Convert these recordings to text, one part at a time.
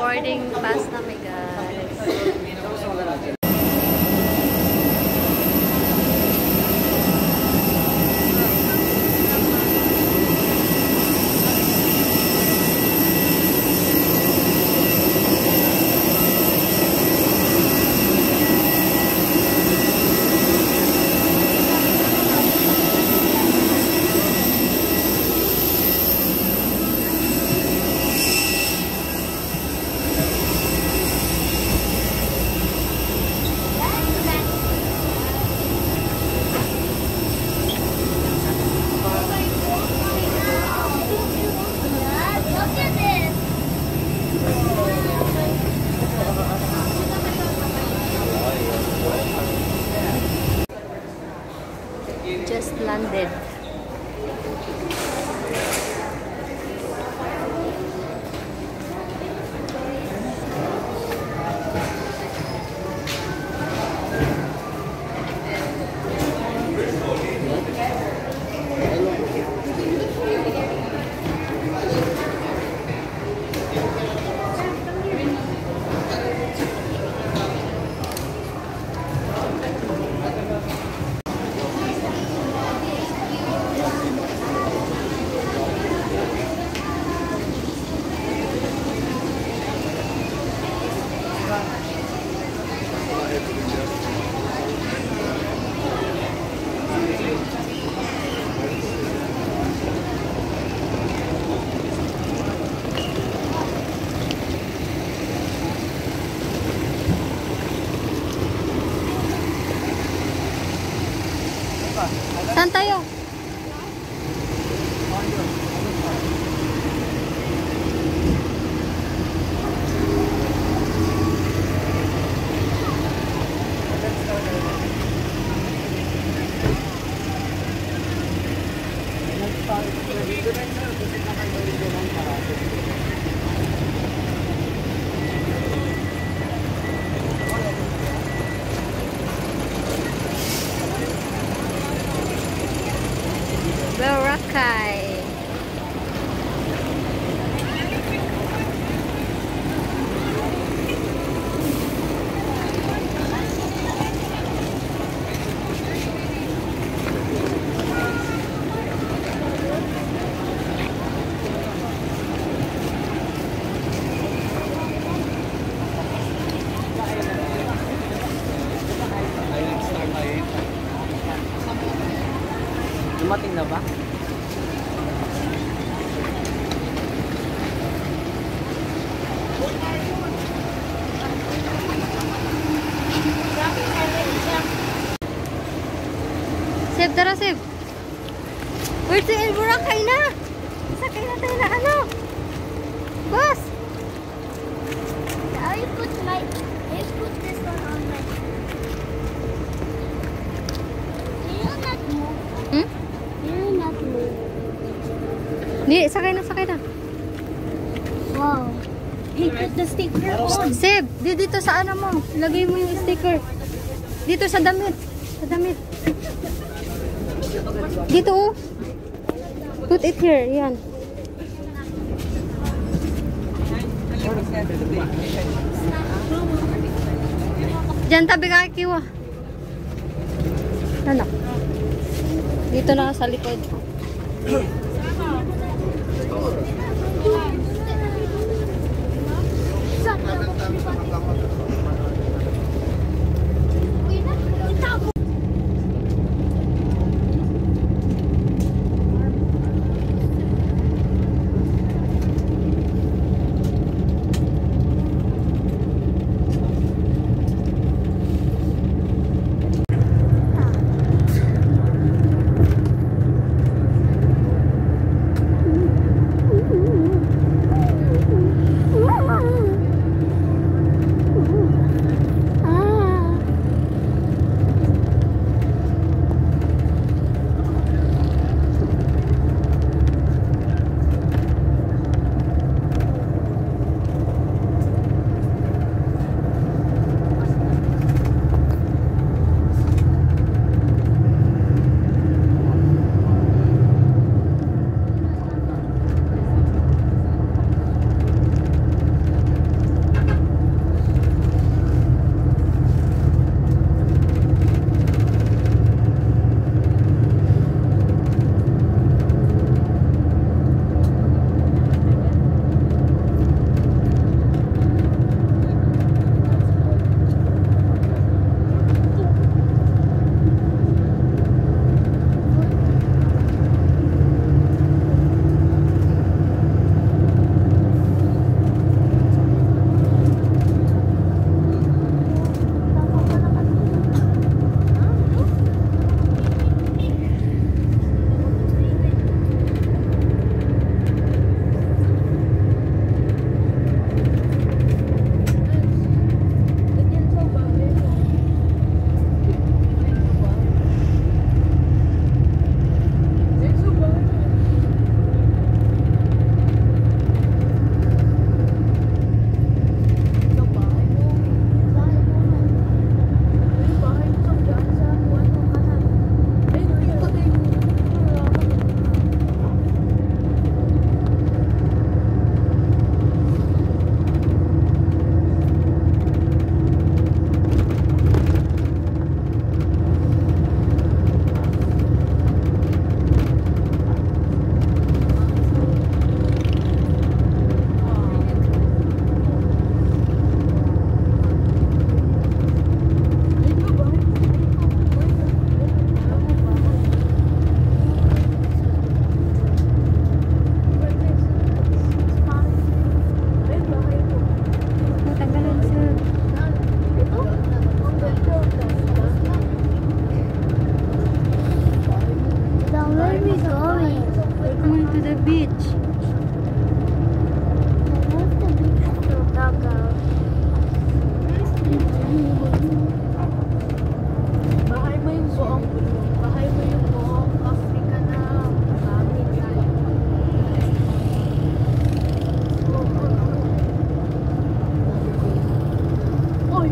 boarding pass namin, guys. Just landed. Saan tayo? Boracay. Dumating na ba? Save, tara, save. Where's the Boracay na? Sakay na tayo na ano? Boss! I put this one on my. You not move. Hmm? You not move. Hindi, sakay na, sakay na. Wow. He put the sticker on. Save, dito sa ano mo. Lagay mo yung sticker. Dito sa damit. Sa damit. Dito oh. Put it here, yan. Diyan tabi ka kiwa. Anak. Dito na sa likod. are we going? We're going to the beach. I love the beach to Davao. Bahay mo yung buong Africa na gamit tayo. Oy!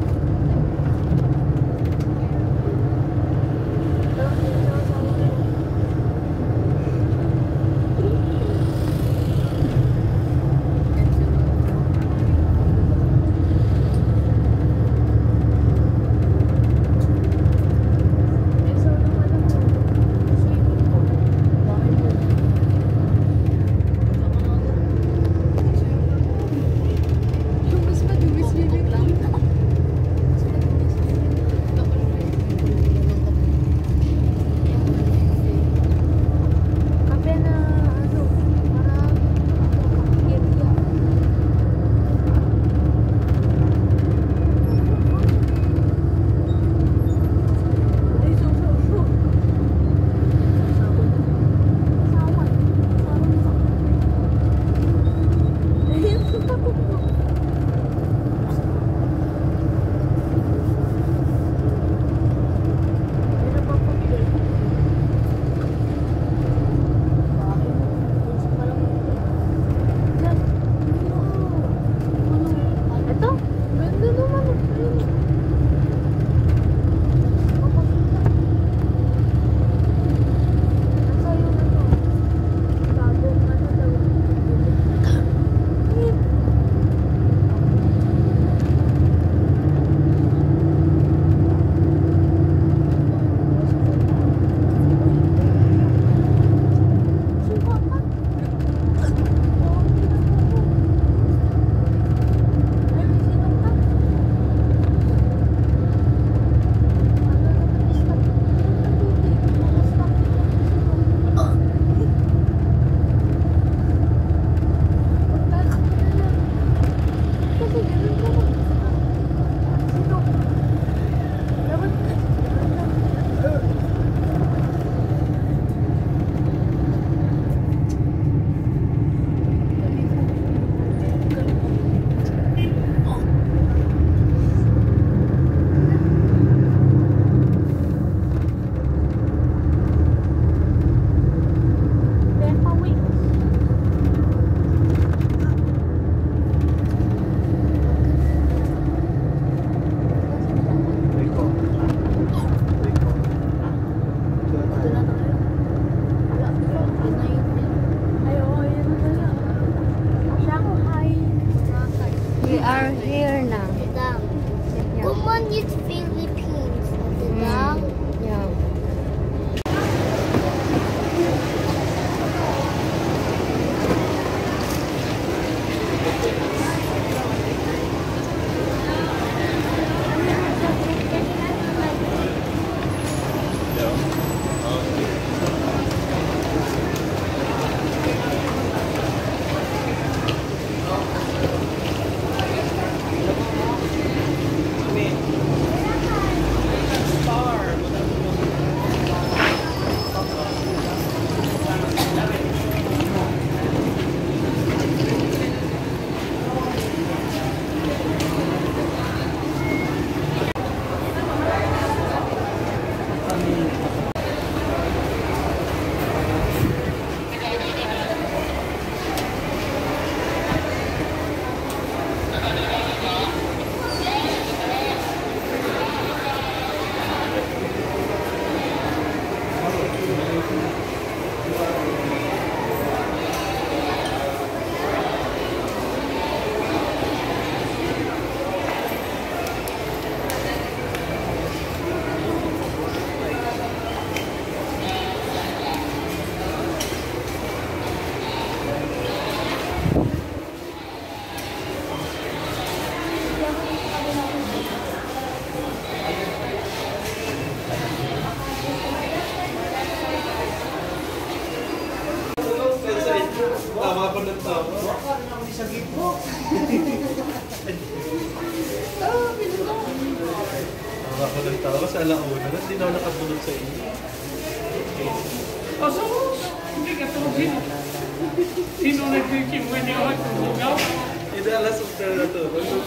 We are here now. Dam. Yeah. Common is Philippines. The dam. Yeah. Tama pa ng tama. Sa gitno. Tama pa ng tama sa alauna. Hindi na ako nakatulog sa inyo. Okay. so, hindi ka tawagin. Sino nagkikimuin niya ako tumugaw? Idalas of na to.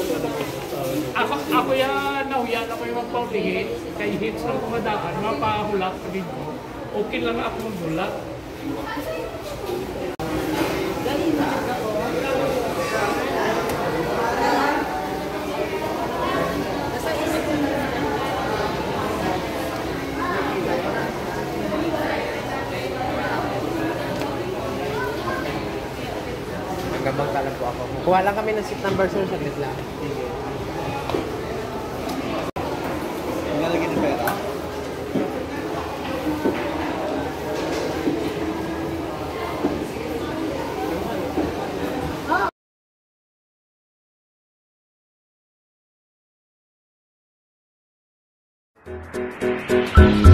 Ako yan, nahuyan ako yung magpaulihin. Kay hits ng kumadaan, mapahulak pa din ko. Okay lang ako maghulak. Gabang talang po ako. Kuha lang kami ng seat number, sir. Saglit lang. Nalagyan ng pera. Thank